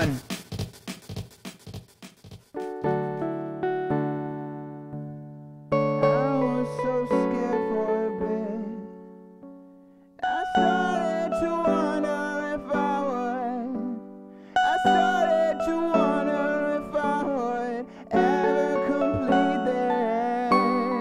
man. I was so scared for a bit. I started to wonder if I would. I started to wonder if I would ever complete this.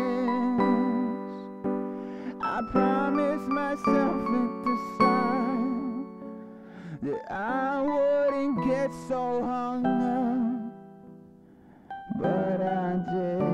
I promised myself at the start that I wouldn't get so hung up, but I did.